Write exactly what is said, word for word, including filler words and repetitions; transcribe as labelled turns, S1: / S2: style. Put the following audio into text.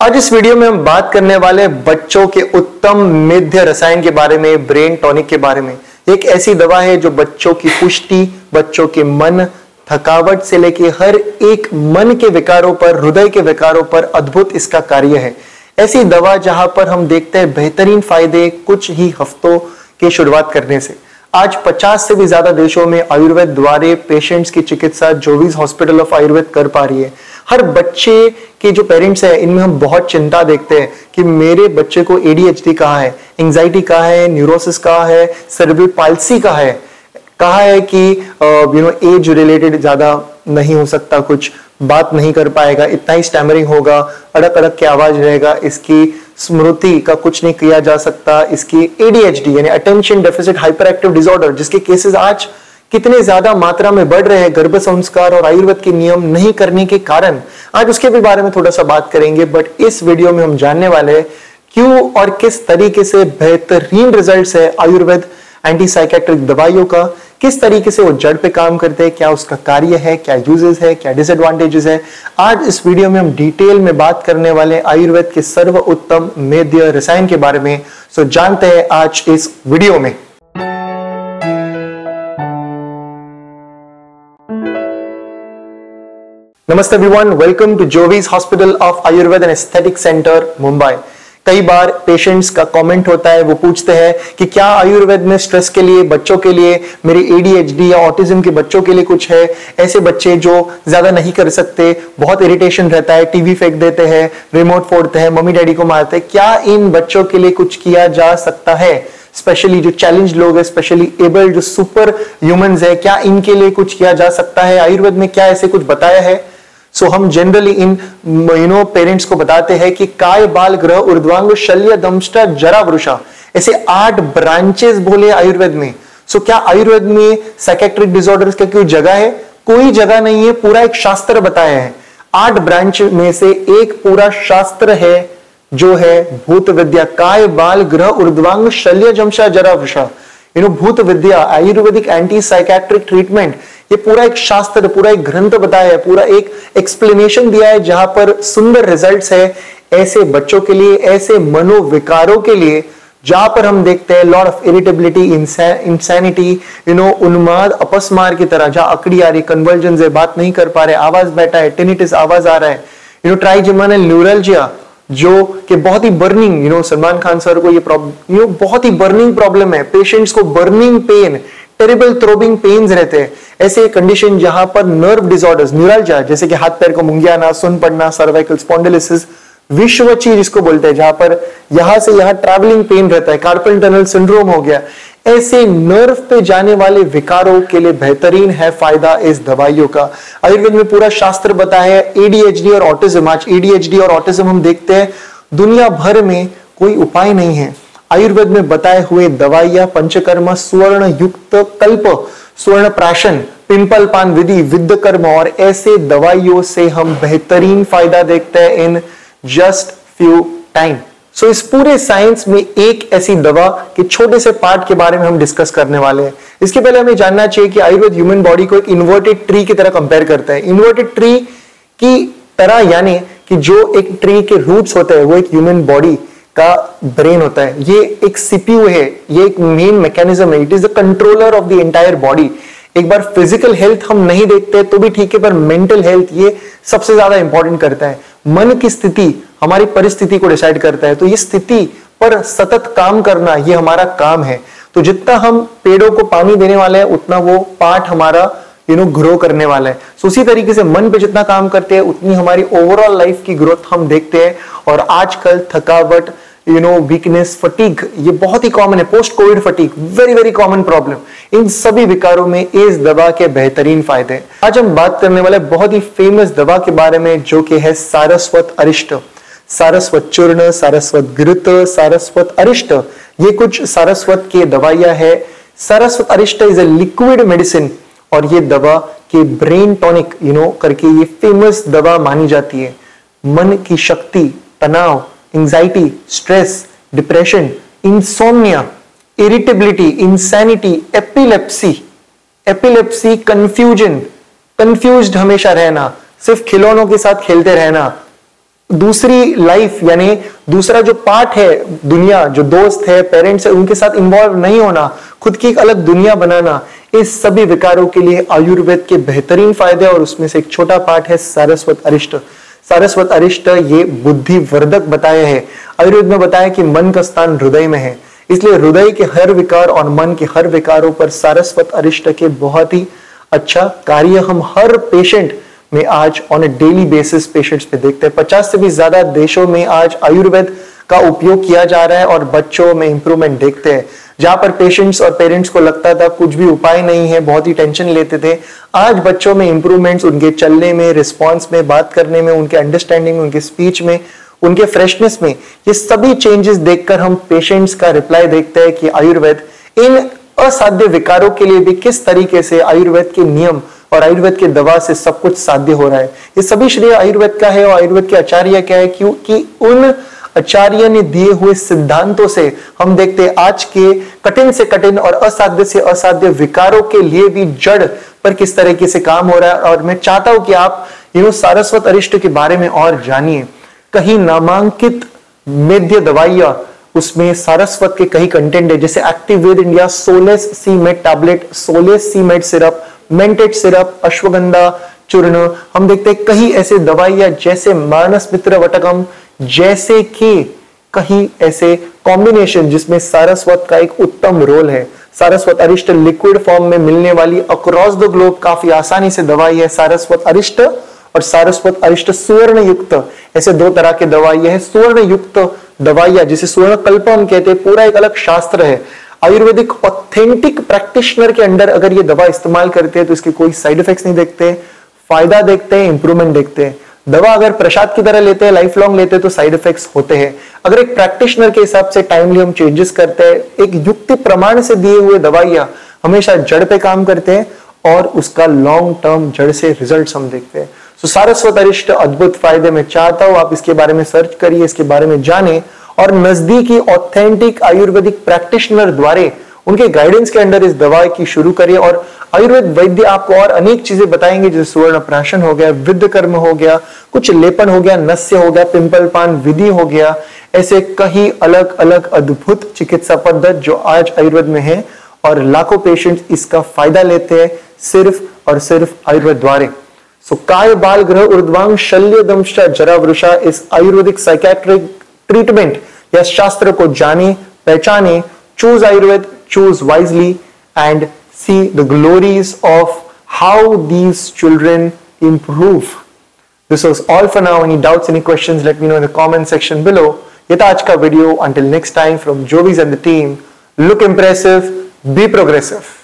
S1: आज इस वीडियो में हम बात करने वाले हैं बच्चों के उत्तम मेध्य रसायन के बारे में, ब्रेन टॉनिक के बारे में। एक ऐसी दवा है जो बच्चों की पुष्टि, बच्चों के मन, थकावट से लेके हर एक मन के विकारों पर, हृदय के विकारों पर अद्भुत इसका कार्य है। ऐसी दवा जहां पर हम देखते हैं बेहतरीन फायदे कुछ ही हफ्तों के शुरुआत करने से। आज पचास से भी ज्यादा देशों में आयुर्वेद द्वारे पेशेंट्स की चिकित्सा जोवीज हॉस्पिटल ऑफ आयुर्वेद कर पा रही है। हर बच्चे के जो पेरेंट्स है, इनमें हम बहुत चिंता देखते हैं कि मेरे बच्चे को एडीएचडी कहाँ है, एंजाइटी कहाँ है, न्यूरोसिस कहाँ है, सेरेब्रल पाल्सी कहाँ है, कहा है कि यू नो एज रिलेटेड ज्यादा नहीं हो सकता, कुछ बात नहीं कर पाएगा, इतना ही स्टैमरिंग होगा, अड़क अड़क के आवाज रहेगा, इसकी स्मृति का कुछ नहीं किया जा सकता, इसकी एडीएचडी यानी attention deficit hyper active disorder जिसके केसेस आज कितने ज्यादा मात्रा में बढ़ रहे हैं गर्भ संस्कार और आयुर्वेद के नियम नहीं करने के कारण, आज उसके भी बारे में थोड़ा सा बात करेंगे। बट इस वीडियो में हम जानने वाले हैं क्यों और किस तरीके से बेहतरीन रिजल्ट्स है आयुर्वेद एंटी साइकेट्रिक दवाइयों का, किस तरीके से वो जड़ पे काम करते हैं, क्या उसका कार्य है, क्या यूजेस है, क्या डिसएडवांटेजेस है। आज इस वीडियो में हम डिटेल में बात करने वाले आयुर्वेद के सर्व उत्तम मेध्य रसायन के बारे में। सो जानते हैं आज इस वीडियो में। नमस्ते everyone, welcome to Jovees hospital of Ayurveda and aesthetic centre Mumbai. कई बार पेशेंट्स का कमेंट होता है, वो पूछते हैं कि क्या आयुर्वेद में स्ट्रेस के लिए, बच्चों के लिए, मेरे एडीएचडी या ऑटिज्म के बच्चों के लिए कुछ है? ऐसे बच्चे जो ज्यादा नहीं कर सकते, बहुत इरिटेशन रहता है, टीवी फेंक देते हैं, रिमोट फोड़ते हैं, मम्मी डैडी को मारते हैं, क्या इन बच्चों के लिए कुछ किया जा सकता है? स्पेशली जो चैलेंज लोग है, स्पेशली एबल जो सुपर ह्यूमंस है, क्या इनके लिए कुछ किया जा सकता है? आयुर्वेद में क्या ऐसे कुछ बताया है? सो so, हम जनरली इन यू नो पेरेंट्स को बताते हैं कि काय, बाल, ग्रह, ऊर्ध्वांग, शल्य, दंष्टा, जरा, वृषा, ऐसे आठ ब्रांचेस बोले आयुर्वेद में। सो so, क्या आयुर्वेद में साइकेट्रिक डिसऑर्डर्स का कोई जगह है? कोई जगह नहीं है, पूरा एक शास्त्र बताया है। आठ ब्रांच में से एक पूरा शास्त्र है जो है भूत विद्या, काय, बाल, ग्रह, ऊर्ध्वांग, शल्य, दंष्टा, जरा, वृषा। यू नो भूत विद्या, आयुर्वेदिक एंटी साइकेट्रिक ट्रीटमेंट, ये पूरा एक शास्त्र, पूरा एक ग्रंथ बताया है, पूरा एक एक्सप्लेनेशन दिया है जहां पर सुंदर रिजल्ट्स है ऐसे बच्चों के लिए, ऐसे मनोविकारों के लिए जहां पर हम देखते हैं lot of irritability, insanity, you know उन्माद, अपस्मार की तरह, जहां अकड़ी आ रही, कन्वर्जन है, बात नहीं कर पा रहे, आवाज बैठा है, टिनिटिस आवाज आ रहा है, यू नो ट्राइजेमिनल न्यूरल्जिया जो कि बहुत ही burning, you know Salman Khan sir को ये प्रॉब्लम, यू नो बहुत ही बर्निंग प्रॉब्लम है, पेशेंट्स को burning pain, terrible throbbing pains रहते हैं। ऐसे कंडीशन जहां पर नर्व डिसऑर्डर्स, न्यूरल्जिया जैसे कि हाथ पैर को मुंगियाना, सुन पड़ना, सर्वाइकल स्पॉन्डिलोसिस, विश्वची जिसको बोलते हैं, जहां पर यहां से यहां ट्रैवलिंग पेन रहता है, कार्पल टनल सिंड्रोम हो गया, ऐसे नर्व पे जाने वाले विकारों के लिए बेहतरीन है फायदा इस दवाइयों का। आयुर्वेद में पूरा शास्त्र बताया है। एडीएचडी और ऑटिज्म, आज एडीएचडी और ऑटिज्म हम देखते हैं दुनिया भर में कोई उपाय नहीं है। आयुर्वेद में बताए हुए दवाइयां, पंचकर्म, स्वर्ण युक्त कल्प, स्वर्ण प्राशन, पिंपल पान विधि, विद्ध कर्म और ऐसे दवाइयों से हम बेहतरीन फायदा देखते हैं in just few time. So इस पूरे साइंस में एक ऐसी दवा के छोटे से पार्ट के बारे में हम डिस्कस करने वाले हैं। इसके पहले हमें जानना चाहिए कि आयुर्वेद ह्यूमन बॉडी को एक इन्वर्टेड ट्री की तरह कंपेयर करता है। इन्वर्टेड ट्री की तरह यानी कि जो एक ट्री के रूट्स होते हैं वो एक ह्यूमन बॉडी का ब्रेन होता है। ये एक सीपीयू है, ये एक मेन मैकेनिज्म है, it is the controller of the entire body. एक बार फिजिकल हेल्थ हम नहीं देखते तो भी ठीक है, पर मेंटल हेल्थ ये सबसे ज्यादा इंपॉर्टेंट करता है। मन की स्थिति हमारी परिस्थिति को डिसाइड करता है, तो ये स्थिति पर सतत काम करना ये हमारा काम है। तो जितना हम पेड़ों को पानी देने वाले हैं उतना वो पार्ट हमारा यू नो ग्रो करने वाला है। सो उसी तरीके से मन पे जितना काम करते हैं उतनी हमारी ओवरऑल लाइफ की ग्रोथ हम देखते हैं। और आजकल थकावट, यू नो वीकनेस, फटीग ये बहुत ही कॉमन है, post covid fatigue very very common problem. इन सभी विकारों में इस दवा के बेहतरीन फायदे। आज हम बात करने वाले बहुत ही फेमस दवा के बारे में जो कि है सारस्वत अरिष्ट, सारस्वत चूर्ण, सारस्वत घृत, सारस्वत अरिष्ट। ये कुछ सारस्वत की दवाइयां है। Saraswat Arishta is a liquid medicine और ये दवा के ब्रेन टॉनिक यू नो करके ये फेमस दवा मानी जाती है। मन की शक्ति, तनाव, anxiety, stress, depression, insomnia, irritability, insanity, epilepsy, epilepsy, confusion, confused हमेशा रहना, सिर्फ खिलौनों के साथ खेलते रहना, दूसरी लाइफ यानी दूसरा जो पार्ट है, दुनिया, जो दोस्त है, पेरेंट्स है, उनके साथ इन्वॉल्व नहीं होना, खुद की एक अलग दुनिया बनाना, इस सभी विकारों के लिए आयुर्वेद के बेहतरीन फायदे। और उसमें से एक छोटा पार्ट है सारस्वत अरिष्ट। सारस्वत अरिष्ट ये बुद्धिवर्धक बताया है। आयुर्वेद में बताया कि मन का स्थान हृदय में है, इसलिए हृदय के हर विकार और मन के हर विकारों पर सारस्वत अरिष्ट के बहुत ही अच्छा कार्य हम हर पेशेंट में आज on a daily basis patients पे देखते हैं। पचास से भी ज्यादा देशों में आज आयुर्वेद का उपयोग किया जा रहा है और बच्चों में इंप्रूवमेंट देखते हैं। जहां पर पेशेंट्स और पेरेंट्स को लगता था कुछ भी उपाय नहीं है, बहुत ही टेंशन लेते थे, आज बच्चों में इंप्रूवमेंट्स उनके चलने में, रिस्पॉन्स में, बात करने में, उनके अंडरस्टैंडिंग में, उनके स्पीच में, उनके फ्रेशनेस में, ये सभी चेंजेस देखकर हम पेशेंट्स का रिप्लाई देखते हैं कि आयुर्वेद इन असाध्य विकारों के लिए भी किस तरीके से आयुर्वेद के नियम और आयुर्वेद के दवा से सब कुछ साध्य हो रहा है। ये सभी श्रेय आयुर्वेद का है और आयुर्वेद के आचार्य क्या है, क्योंकि उन आचार्य ने दिए हुए सिद्धांतों से हम देखते हैं आज के कठिन से कठिन और असाध्य से असाध्य विकारों के लिए भी जड़ पर किस तरीके से काम हो रहा है। और मैं चाहता हूं कि आप यू नो सारस्वत अरिष्ट के बारे में और जानिए। कहीं नामांकित मेद्य दवाइयां, उसमें सारस्वत के कई कंटेंट है, जैसे एक्टिवेद India Solace C mate tablet, Solace C mate syrup, Mentat syrup, ashwagandha चूर्ण। हम देखते हैं कई ऐसे दवाइयां जैसे मानस मित्र वटकम, जैसे कि कहीं ऐसे कॉम्बिनेशन जिसमें सारस्वत का एक उत्तम रोल है। सारस्वत अरिष्ट लिक्विड फॉर्म में मिलने वाली अक्रॉस द ग्लोब काफी आसानी से दवाई है सारस्वत अरिष्ट और सारस्वत अरिष्ट सुवर्ण युक्त, ऐसे दो तरह के दवाइयां हैं। सुवर्ण युक्त दवाइयां जिसे सुवर्ण कल्प हम कहते हैं, पूरा एक अलग शास्त्र है। आयुर्वेदिक ऑथेंटिक प्रैक्टिशनर के अंडर अगर ये दवा इस्तेमाल करते हैं तो इसके कोई साइड इफेक्ट्स नहीं देखते, फायदा देखते हैं, इंप्रूवमेंट देखते हैं। दवा अगर प्रसाद की तरह लेते हैं, लाइफ लॉन्ग लेते हैं तो साइड इफेक्ट्स होते हैं। अगर एक प्रैक्टिशनर के हिसाब से टाइमली हम चेंजेस करते हैं, एक युक्ति प्रमाण से दिए हुए दवाइयां हमेशा जड़ पे काम करते हैं और उसका लॉन्ग टर्म जड़ से रिजल्ट्स हम देखते हैं। सो सारस्वत अरिष्ट अद्भुत फायदे। मैं चाहता हूं आप इसके बारे में सर्च करिए, इसके बारे में जाने और नजदीकी ऑथेंटिक आयुर्वेदिक प्रैक्टिशनर द्वारा उनके गाइडेंस के अंडर इस दवा की शुरू करिए। और आयुर्वेद वैद्य आपको और अनेक चीजें बताएंगे, जैसे सुवर्ण प्राशन हो गया, विद्ध कर्म हो गया, कुछ लेपन हो गया, नस्य हो गया, पिंपल पान विधि हो गया, ऐसे कई अलग अलग अद्भुत चिकित्सा पद्धति जो आज आयुर्वेद में है और लाखों पेशेंट्स इसका फायदा लेते हैं सिर्फ और सिर्फ आयुर्वेद द्वारा। सो काय बाल ग्रह ऊर्ध्वांग शल्य दंश जरा वृषा, इस आयुर्वेदिक साइकेट्रिक ट्रीटमेंट या शास्त्र को जाने, पहचाने, choose Ayurveda, choose wisely and see the glories of how these children improve. This was all for now. Any doubts, any questions, let me know in the comment section below. ये था आज का video. Until next time from Jovis and the team, look impressive, be progressive.